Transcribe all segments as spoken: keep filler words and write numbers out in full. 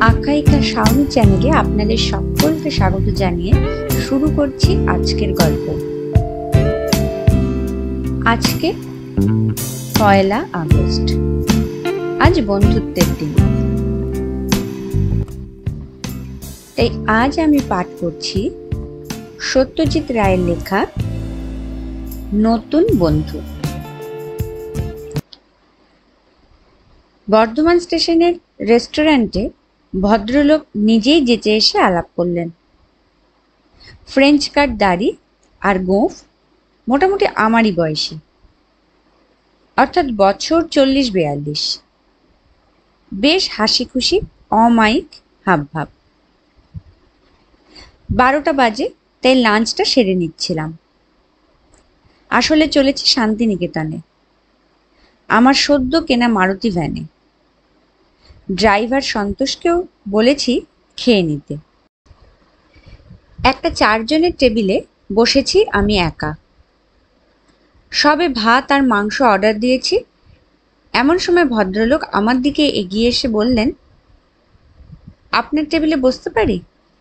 আখ্যায়িকা শাওনি চ্যানেলে আপনাদের সকলকে স্বাগত জানিয়ে শুরু করছি আজকের গল্প। আজকে পয়লা আগস্ট, আজ বন্ধুত্বের দিন। তাই আজ আমি পাঠ করছি সত্যজিৎ রায়ের লেখা নতুন বন্ধু। বর্ধমান স্টেশনের রেস্টুরেন্টে ভদ্রলোক নিজেই যেচে এসে আলাপ করলেন। ফ্রেঞ্চ কাট দাড়ি আর গোঁফ, মোটামুটি আমারই বয়সী, অর্থাৎ বছর চল্লিশ বেয়াল্লিশ। বেশ হাসি খুশি অমায়িক হাবভাব। বারোটা বাজে, তাই লাঞ্চটা সেরে নিচ্ছিলাম। আসলে চলেছি শান্তিনিকেতনে, আমার সদ্য কেনা মারুতি ভ্যানে। ড্রাইভার সন্তোষকেও বলেছি খেয়ে নিতে। একটা চারজনের টেবিলে বসেছি আমি একা। সবে ভাত আর মাংস অর্ডার দিয়েছি। এমন সময় ভদ্রলোক আমার দিকে এগিয়ে এসে বললেন, আপনার টেবিলে বসতে পারি?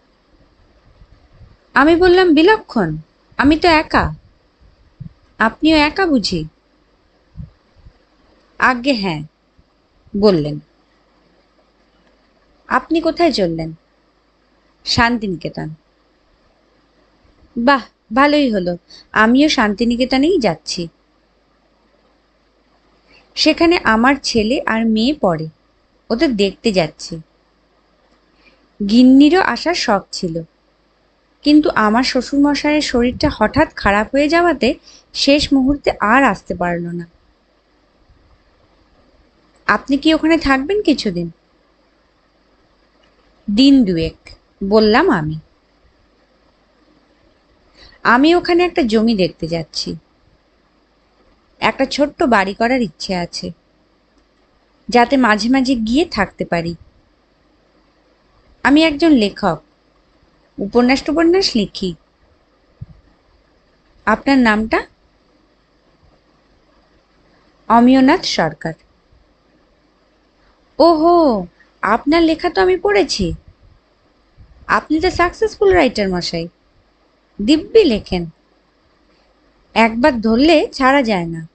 আমি বললাম, বিলক্ষণ, আমি তো একা। আপনিও একা বুঝি? আজ্ঞে হ্যাঁ, বললেন। আপনি কোথায় চললেন? শান্তিনিকেতন। বাহ, ভালোই হলো, আমিও শান্তিনিকেতনেই যাচ্ছি। সেখানে আমার ছেলে আর মেয়ে পড়ে, ওদের দেখতে যাচ্ছি। গিন্নিরও আসার শখ ছিল, কিন্তু আমার শ্বশুরমশাইয়ের শরীরটা হঠাৎ খারাপ হয়ে যাওয়াতে শেষ মুহূর্তে আর আসতে পারল না। আপনি কি ওখানে থাকবেন কিছুদিন? দিন দুয়েক, বললাম আমি। আমি ওখানে একটা জমি দেখতে যাচ্ছি। একটা ছোট্ট বাড়ি করার ইচ্ছে আছে, যাতে মাঝে মাঝে গিয়ে থাকতে পারি। আমি একজন লেখক, উপন্যাস টুপন্যাস লিখি। আপনার নামটা? অমিয়নাথ সরকার। ওহো, আপনার লেখা তো আমি পড়েছি। আপনি তো সাকসেসফুল রাইটার মশাই, দিব্যি লেখেন, একবার ধরলে ছাড়া যায় না।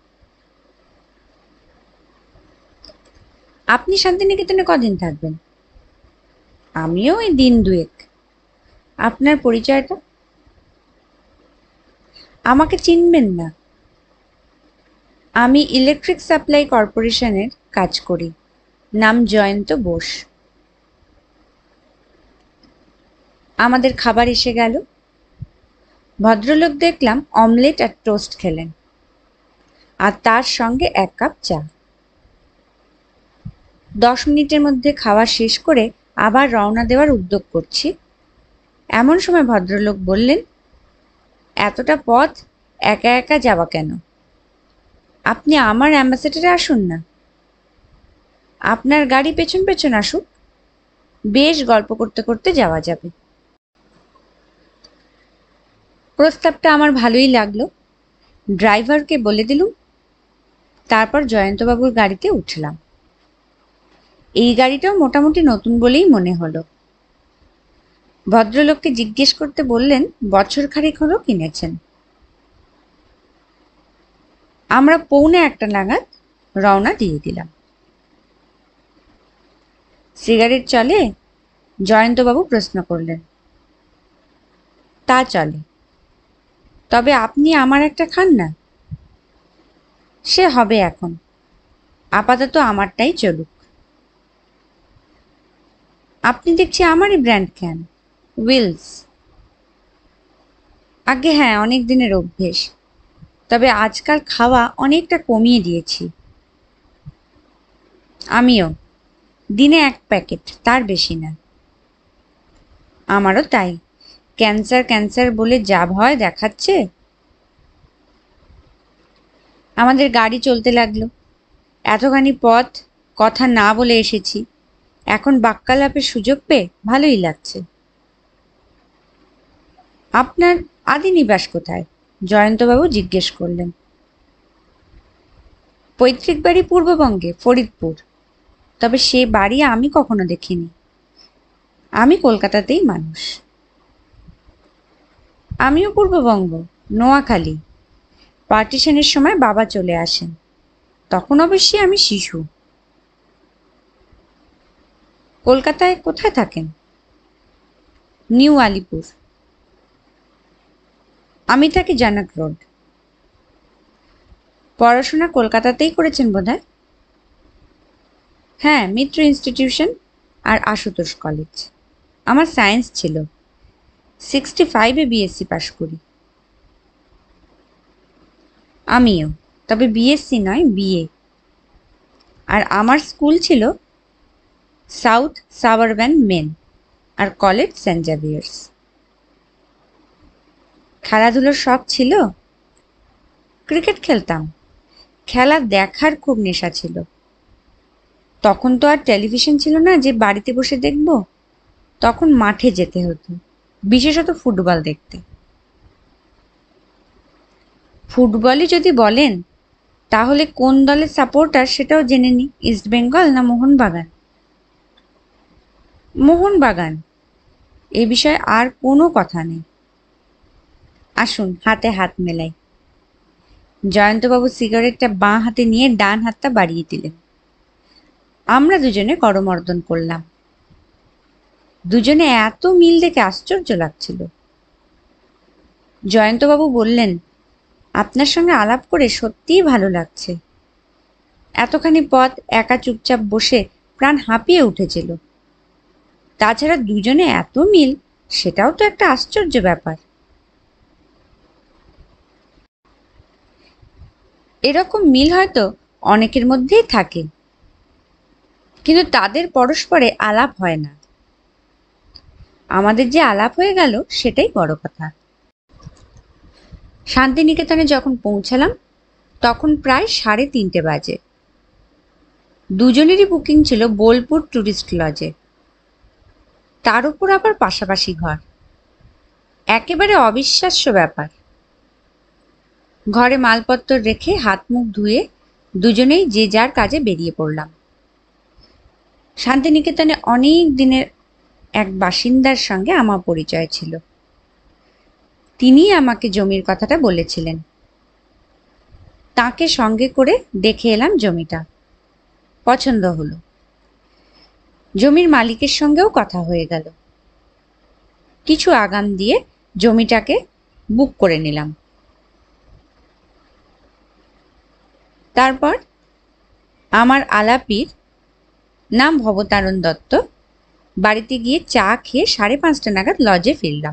আপনি শান্তিনিকেতনে কদিন থাকবেন? আমিও এই দিন দুয়েক। আপনার পরিচয়টা? আমাকে চিনবেন না, আমি ইলেকট্রিক সাপ্লাই কর্পোরেশনের কাজ করি। নাম জয়ন্ত বোস। আমাদের খাবার এসে গেল। ভদ্রলোক দেখলাম অমলেট আর টোস্ট খেলেন, আর তার সঙ্গে এক কাপ চা। দশ মিনিটের মধ্যে খাওয়া শেষ করে আবার রওনা দেওয়ার উদ্যোগ করছি। এমন সময় ভদ্রলোক বললেন, এতটা পথ একা একা যাওয়া কেন? আপনি আমার অ্যাম্বাসেডারে আসুন না। আপনার গাড়ি পেছন পেছন আসুক, বেশ গল্প করতে করতে যাওয়া যাবে। প্রস্তাবটা আমার ভালোই লাগলো। ড্রাইভারকে বলে দিলুম। তারপর জয়ন্তবাবুর গাড়িতে উঠলাম। এই গাড়িটাও মোটামুটি নতুন বলেই মনে হলো। ভদ্রলোককে জিজ্ঞেস করতে বললেন, বছর খানেক হলো কিনেছেন। আমরা পৌনে একটা নাগাদ রওনা দিয়ে দিলাম। সিগারেট চলে? জয়ন্তবাবু প্রশ্ন করলেন। তা চলে, তবে আপনি আমার একটা খান না। সে হবে এখন, আপাতত আমারটাই চলুক। আপনি দেখছি আমারই ব্র্যান্ড খান, উইলস। আগে হ্যাঁ, অনেক দিনের অভ্যেস, তবে আজকাল খাওয়া অনেকটা কমিয়ে দিয়েছি। আমিও দিনে এক প্যাকেট, তার বেশি না। আমারও তাই, ক্যান্সার ক্যান্সার বলে যা ভয় দেখাচ্ছে। আমাদের গাড়ি চলতে লাগলো। এতখানি পথ কথা না বলে এসেছি, এখন বাক্যালাপের সুযোগ পেয়ে ভালোই লাগছে। আপনার আদি নিবাস কোথায়? জয়ন্তবাবু জিজ্ঞেস করলেন। পৈতৃক বাড়ি পূর্ববঙ্গে, ফরিদপুর, তবে সে বাড়ি আমি কখনো দেখিনি। আমি কলকাতাতেই মানুষ। আমিও পূর্ববঙ্গ, নোয়াখালী। পার্টিশনের সময় বাবা চলে আসেন, তখন অবশ্যই আমি শিশু। কলকাতায় কোথায় থাকেন? নিউ আলিপুর। আমি থাকি জানক রোড। পড়াশোনা কলকাতাতেই করেছেন বোধহয়? হ্যাঁ, মিত্র ইনস্টিটিউশন আর আশুতোষ কলেজ। আমার সায়েন্স ছিল। সিক্সটি ফাইভে বিএসসি পাশ করি। আমিও, তবে বিএসসি নয়, বিএ। আর আমার স্কুল ছিল সাউথ সাবারবান মেন, আর কলেজ সেন্ট জেভিয়ার্স। খেলাধুলোর শখ ছিল? ক্রিকেট খেলতাম। খেলা দেখার খুব নেশা ছিল। তখন তো আর টেলিভিশন ছিল না যে বাড়িতে বসে দেখব, তখন মাঠে যেতে হতো, বিশেষত ফুটবল দেখতে। ফুটবলই যদি বলেন তাহলে কোন দলের সাপোর্টার সেটাও জেনে নি। ইস্ট বেঙ্গল না মোহনবাগান? মোহনবাগান। এ বিষয়ে আর কোনো কথা নেই। আসুন হাতে হাত মেলাই। জয়ন্তবাবু সিগারেটটা বাঁ হাতে নিয়ে ডান হাতটা বাড়িয়ে দিলেন। আমরা দুজনে করমর্দন করলাম। দুজনে এত মিল দেখে আশ্চর্য লাগছিল। জয়ন্তবাবু বললেন, আপনার সঙ্গে আলাপ করে সত্যিই ভালো লাগছে। এতখানি পথ একা চুপচাপ বসে প্রাণ হাঁপিয়ে উঠেছিল। তাছাড়া দুজনে এত মিল, সেটাও তো একটা আশ্চর্য ব্যাপার। এরকম মিল হয়তো অনেকের মধ্যেই থাকে, কিন্তু তাদের পরস্পরে আলাপ হয় না। আমাদের যে আলাপ হয়ে গেল সেটাই বড় কথা। শান্তিনিকেতনে যখন পৌঁছালাম তখন প্রায় সাড়ে তিনটে বাজে। দুজনেরই বুকিং ছিল বোলপুর ট্যুরিস্ট লজে, তার উপর আবার পাশাপাশি ঘর। একেবারে অবিশ্বাস্য ব্যাপার। ঘরে মালপত্র রেখে হাত মুখ ধুয়ে দুজনেই যে যার কাজে বেরিয়ে পড়লাম। শান্তিনিকেতনে অনেক দিনের এক বাসিন্দার সঙ্গে আমার পরিচয় ছিল। তিনি আমাকে জমির কথাটা বলেছিলেন। তাকে সঙ্গে করে দেখে এলাম জমিটা। পছন্দ হলো। জমির মালিকের সঙ্গেও কথা হয়ে গেল। কিছু আগাম দিয়ে জমিটাকে বুক করে নিলাম। তারপর আমার আলাপির, নাম ভবতারণ দত্ত, বাড়িতে গিয়ে চা খেয়ে সাড়ে পাঁচটা নাগাদ লজে ফিরলাম।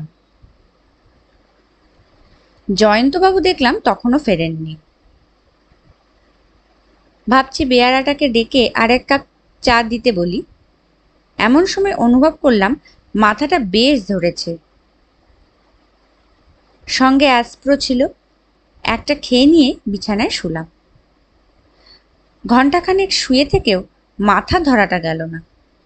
জয়ন্তবাবু দেখলাম তখনও ফেরেননি। ভাবছি বেয়ারাটাকে ডেকে আর এক কাপ চা দিতে বলি। এমন সময় অনুভব করলাম মাথাটা বেশ ধরেছে। সঙ্গে অ্যাসপ্রো ছিল, একটা খেয়ে নিয়ে বিছানায় শুলাম। ঘণ্টাখানেক শুয়ে থেকেও মাথা ধরাটা গেল না।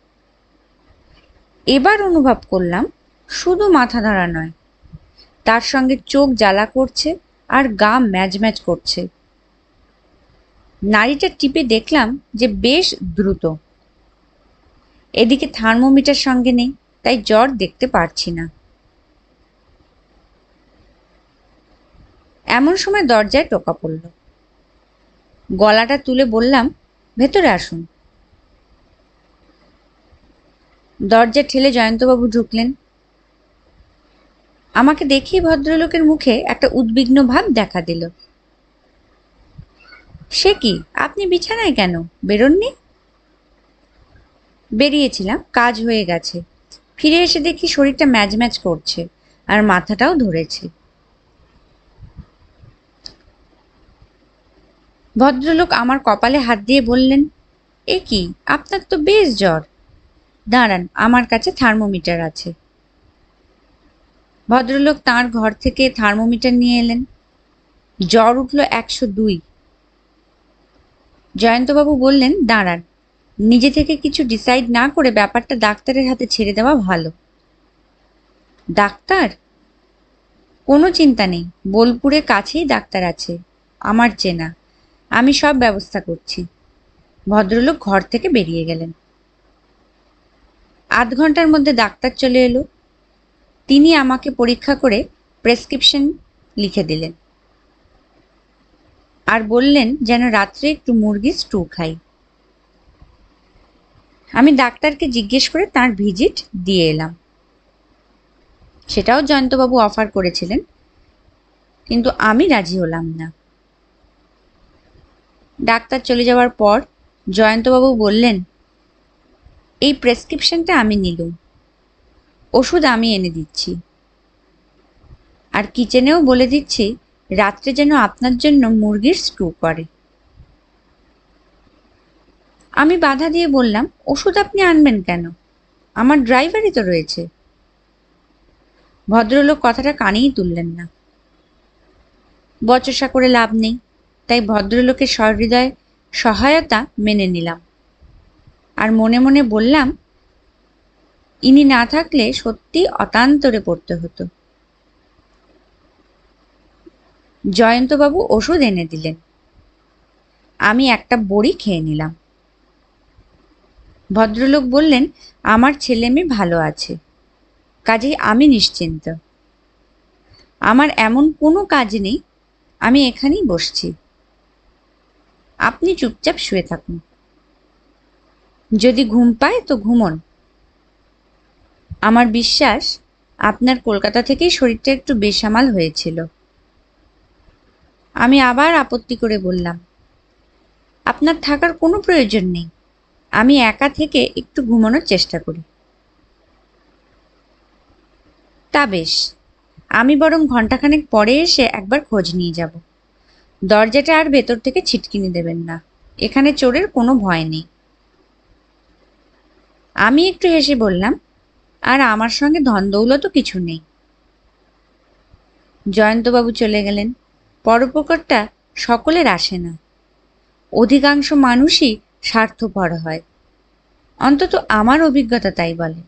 এবার অনুভব করলাম শুধু মাথা ধরা নয়, তার সঙ্গে চোখ জ্বালা করছে আর গা ম্যাজ ম্যাজ করছে। নাড়িটা টিপে দেখলাম যে বেশ দ্রুত। এদিকে থার্মোমিটার সঙ্গে নেই, তাই জ্বর দেখতে পারছি না। এমন সময় দরজায় টোকা পড়ল। গলাটা তুলে বললাম, ভেতরে আসুন। দরজা ঠেলে জয়ন্তবাবু ঢুকলেন। আমাকে দেখেই ভদ্রলোকের মুখে একটা উদ্বিগ্ন ভাব দেখা দিল। সে কি, আপনি বিছানায় কেন, বেরোননি? বেরিয়েছিলাম, কাজ হয়ে গেছে। ফিরে এসে দেখি শরীরটা ম্যাজ ম্যাজ করছে আর মাথাটাও ধরেছে। ভদ্রলোক আমার কপালে হাত দিয়ে বললেন, এ কি, আপনার তো বেশ জ্বর। দাঁড়ান, আমার কাছে থার্মোমিটার আছে। ভদ্রলোক তাঁর ঘর থেকে থার্মোমিটার নিয়ে এলেন। জ্বর উঠল একশো দুই। জয়ন্তবাবু বললেন, দাঁড়ান, নিজে থেকে কিছু ডিসাইড না করে ব্যাপারটা ডাক্তারের হাতে ছেড়ে দেওয়া ভালো। ডাক্তার? কোনো চিন্তা নেই, বোলপুরে কাছেই ডাক্তার আছে, আমার চেনা। আমি সব ব্যবস্থা করছি। ভদ্রলোক ঘর থেকে বেরিয়ে গেলেন। আধ ঘন্টার মধ্যে ডাক্তার চলে এলো। তিনি আমাকে পরীক্ষা করে প্রেসক্রিপশন লিখে দিলেন আর বললেন যেন রাত্রে একটু মুরগির স্টু খাই। আমি ডাক্তারকে জিজ্ঞেস করে তার ভিজিট দিয়ে এলাম। সেটাও জয়ন্তবাবু অফার করেছিলেন, কিন্তু আমি রাজি হলাম না। ডাক্তার চলে যাওয়ার পর জয়ন্তবাবু বললেন, এই প্রেসক্রিপশনটা আমি নিলুম, ওষুধ আমি এনে দিচ্ছি, আর কিচেনেও বলে দিচ্ছি রাত্রে যেন আপনার জন্য মুরগির স্টু করে। আমি বাধা দিয়ে বললাম, ওষুধ আপনি আনবেন কেন? আমার ড্রাইভারই তো রয়েছে। ভদ্রলোক কথাটা কানেই তুললেন না। বচসা করে লাভ নেই, তাই ভদ্রলোকের সহৃদয় সহায়তা মেনে নিলাম আর মনে মনে বললাম, ইনি না থাকলে সত্যি অতান্তরে পড়তে হতো। জয়ন্তবাবু ওষুধ এনে দিলেন। আমি একটা বড়ি খেয়ে নিলাম। ভদ্রলোক বললেন, আমার ছেলে মেয়ে ভালো আছে, কাজেই আমি নিশ্চিন্ত। আমার এমন কোনো কাজ নেই, আমি এখানেই বসছি, আপনি চুপচাপ শুয়ে থাকুন, যদি ঘুম পায় তো ঘুমন। আমার বিশ্বাস আপনার কলকাতা থেকেই শরীরটা একটু বেসামাল হয়েছিল। আমি আবার আপত্তি করে বললাম, আপনার থাকার কোনো প্রয়োজন নেই, আমি একা থেকে একটু ঘুমানোর চেষ্টা করি। তা বেশ, আমি বরং ঘন্টাখানেক পরে এসে একবার খোঁজ নিয়ে যাব। দরজাটা আর ভেতর থেকে ছিটকিনি দেবেন না, এখানে চোরের কোনো ভয় নেই। আমি একটু হেসে বললাম, আর আমার সঙ্গে ধনদৌলতও কিছু নেই। জয়ন্তবাবু চলে গেলেন। পরোপকারটা সকলের আসে না, অধিকাংশ মানুষই স্বার্থপর হয়, অন্তত আমার অভিজ্ঞতা তাই বলে।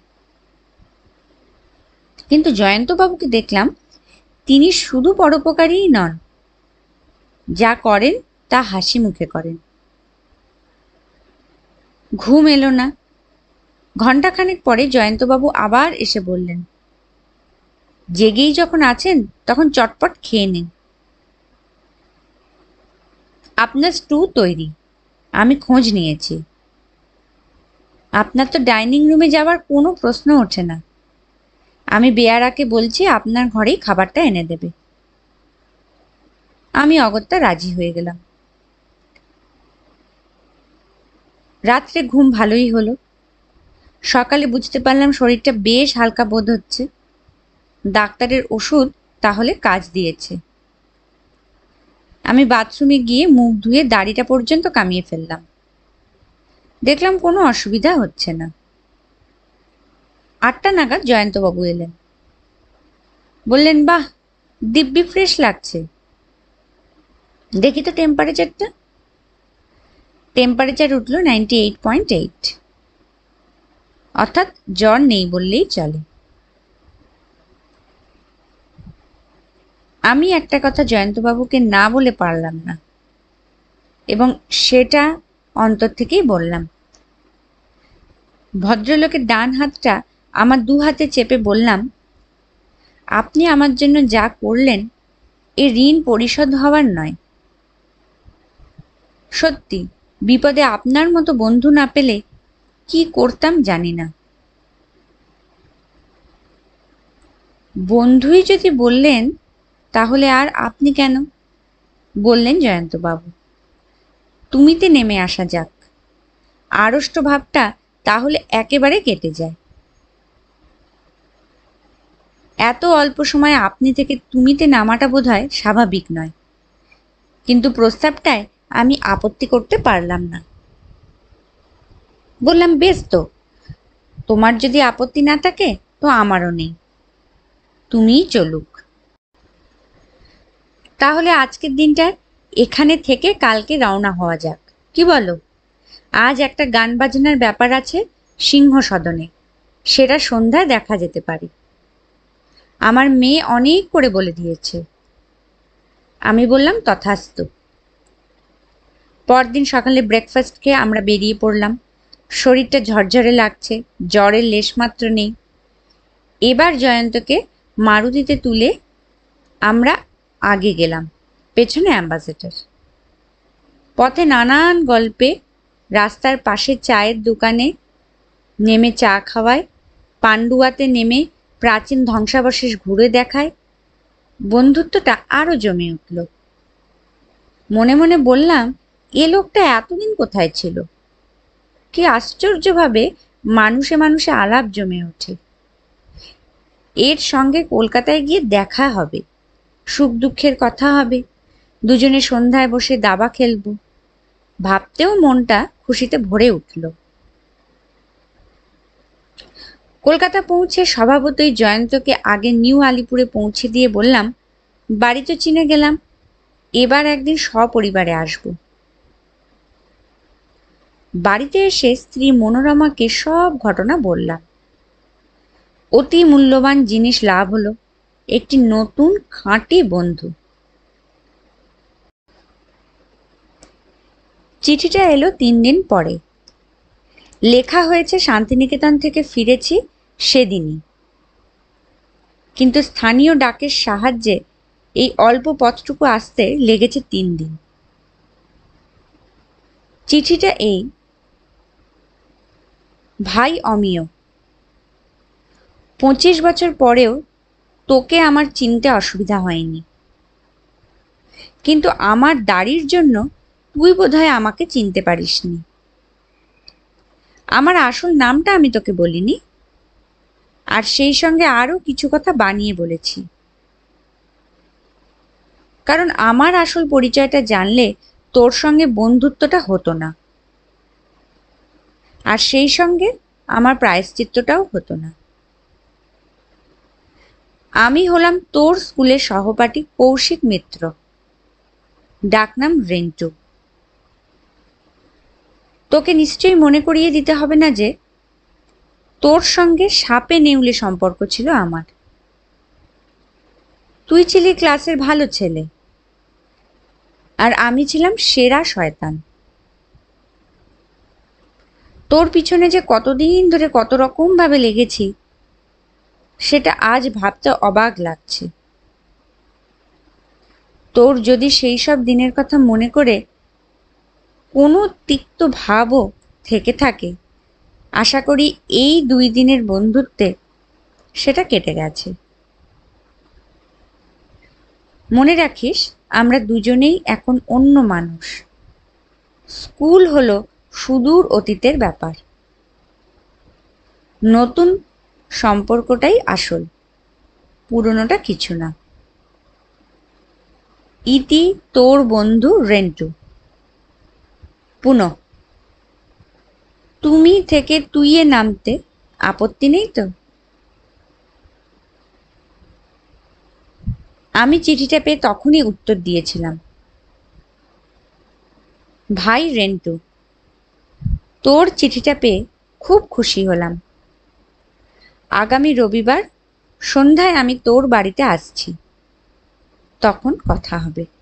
কিন্তু জয়ন্তবাবুকে দেখলাম, তিনি শুধু পরোপকারীই নন, যা করেন তা হাসি মুখে করেন। ঘুম এলো না। ঘণ্টাখানেক পরে জয়ন্তবাবু আবার এসে বললেন, জেগেই যখন আছেন তখন চটপট খেয়ে নিন, আপনার স্টু তৈরি, আমি খোঁজ নিয়েছি। আপনার তো ডাইনিং রুমে যাওয়ার কোনো প্রশ্ন ওঠে না, আমি বেয়ারাকে বলছি আপনার ঘরেই খাবারটা এনে দেবে। আমি অগত্যা রাজি হয়ে গেলাম। রাত্রে ঘুম ভালোই হলো। সকালে বুঝতে পারলাম শরীরটা বেশ হালকা বোধ হচ্ছে। ডাক্তারের ওষুধ তাহলে কাজ দিয়েছে। আমি বাথরুমে গিয়ে মুখ ধুয়ে দাড়িটা পর্যন্ত কামিয়ে ফেললাম। দেখলাম কোনো অসুবিধা হচ্ছে না। আটটা নাগাদ জয়ন্তবাবু এলেন। বললেন, বাহ, দিব্যি ফ্রেশ লাগছে, দেখি তো টেম্পারেচারটা। টেম্পারেচার উঠল নাইনটি এইট পয়েন্ট এইট, অর্থাৎ জ্বর নেই বললেই চলে। আমি একটা কথা জয়ন্তবাবুকে না বলে পারলাম না, এবং সেটা অন্তর থেকেই বললাম। ভদ্রলোকের ডান হাতটা আমার দু হাতে চেপে বললাম, আপনি আমার জন্য যা করলেন এ ঋণ পরিশোধ হওয়ার নয়। সত্যি বিপদে আপনার মতো বন্ধু না পেলে কি করতাম জানি না। বন্ধুই যদি বললেন তাহলে আর আপনি কেন, বললেন জয়ন্তবাবু। তুমিতে নেমে আসা যাক, আড়ষ্ট ভাবটা তাহলে একেবারে কেটে যায়। এত অল্প সময়ে আপনি থেকে তুমিতে নামাটা বোধহয় স্বাভাবিক নয়, কিন্তু প্রস্তাবটায় আমি আপত্তি করতে পারলাম না। বললাম, বেশ তো, তোমার যদি আপত্তি না থাকে তো আমারও নেই, তুমিই চলুক। তাহলে আজকের দিনটা এখানে থেকে কালকে রওনা হওয়া যাক, কি বলো? আজ একটা গান বাজনার ব্যাপার আছে সিংহ সদনে, সেটা সন্ধ্যায় দেখা যেতে পারে। আমার মেয়ে অনেক করে বলে দিয়েছে। আমি বললাম, তথাস্তু। পরদিন সকালে ব্রেকফাস্ট খেয়ে আমরা বেরিয়ে পড়লাম। শরীরটা ঝরঝরে লাগছে, জ্বরের লেশমাত্র নেই। এবার জয়ন্তকে মারুতিতে তুলে আমরা আগে গেলাম, পেছনে অ্যাম্বাসেডর। পথে নানান গল্পে, রাস্তার পাশে চায়ের দোকানে নেমে চা খাওয়ায়, পান্ডুয়াতে নেমে প্রাচীন ধ্বংসাবশেষ ঘুরে দেখায়, বন্ধুত্বটা আরো জমে উঠল। মনে মনে বললাম, এ লোকটা এতদিন কোথায় ছিল? কি আশ্চর্যভাবে মানুষে মানুষে আলাপ জমে ওঠে। এর সঙ্গে কলকাতায় গিয়ে দেখা হবে, সুখ দুঃখের কথা হবে, দুজনে সন্ধ্যায় বসে দাবা খেলব। ভাবতেও মনটা খুশিতে ভরে উঠল। কলকাতা পৌঁছে স্বভাবতই জয়ন্তকে আগে নিউ আলিপুরে পৌঁছে দিয়ে বললাম, বাড়ি তো চিনে গেলাম, এবার একদিন সপরিবারে আসব। বাড়িতে এসে স্ত্রী মনোরমাকে সব ঘটনা বললাম। অতি মূল্যবান জিনিস লাভ হলো, একটি নতুন খাঁটি বন্ধু। চিঠিটা এলো তিন দিন পরে। লেখা হয়েছে শান্তিনিকেতন থেকে ফিরেছি সেদিনই, কিন্তু স্থানীয় ডাকের সাহায্যে এই অল্প পথটুকু আসতে লেগেছে তিন দিন। চিঠিটা এই, ভাই অমিয়, পঁচিশ বছর পরেও তোকে আমার চিনতে অসুবিধা হয়নি, কিন্তু আমার দাড়ির জন্য তুই বোধহয় আমাকে চিনতে পারিসনি। আমার আসল নামটা আমি তোকে বলিনি, আর সেই সঙ্গে আরো কিছু কথা বানিয়ে বলেছি, কারণ আমার আসল পরিচয়টা জানলে তোর সঙ্গে বন্ধুত্বটা হতো না, আর সেই সঙ্গে আমার প্রায়শ্চিত্তটাও হতো না। আমি হলাম তোর স্কুলের সহপাঠী কৌশিক মিত্র, ডাকনাম রেন্টু। তোকে নিশ্চয়ই মনে করিয়ে দিতে হবে না যে তোর সঙ্গে সাপে নেউলে সম্পর্ক ছিল আমার। তুই ছিলি ক্লাসের ভালো ছেলে, আর আমি ছিলাম সেরা শয়তান। তোর পিছনে যে কতদিন ধরে কত রকম ভাবে লেগেছি, সেটা আজ ভাবতে অবাক লাগছে। তোর যদি সেই সব দিনের কথা মনে করে কোনো তিক্ত ভাবও থেকে থাকে, আশা করি এই দুই দিনের বন্ধুত্বে সেটা কেটে গেছে। মনে রাখিস, আমরা দুজনেই এখন অন্য মানুষ। স্কুল হলো সুদূর অতীতের ব্যাপার, নতুন সম্পর্কটাই আসল, পুরনোটা কিছু না। ইতি তোর বন্ধু রেন্টু। পুনঃ, তুমি থেকে তুইয়ে নামতে আপত্তি নেই তো? আমি চিঠিটা পেয়ে তখনই উত্তর দিয়েছিলাম, ভাই রেন্টু, তোর চিঠিটা পেয়ে খুব খুশি হলাম। আগামী রবিবার সন্ধ্যায় আমি তোর বাড়িতে আসছি, তখন কথা হবে।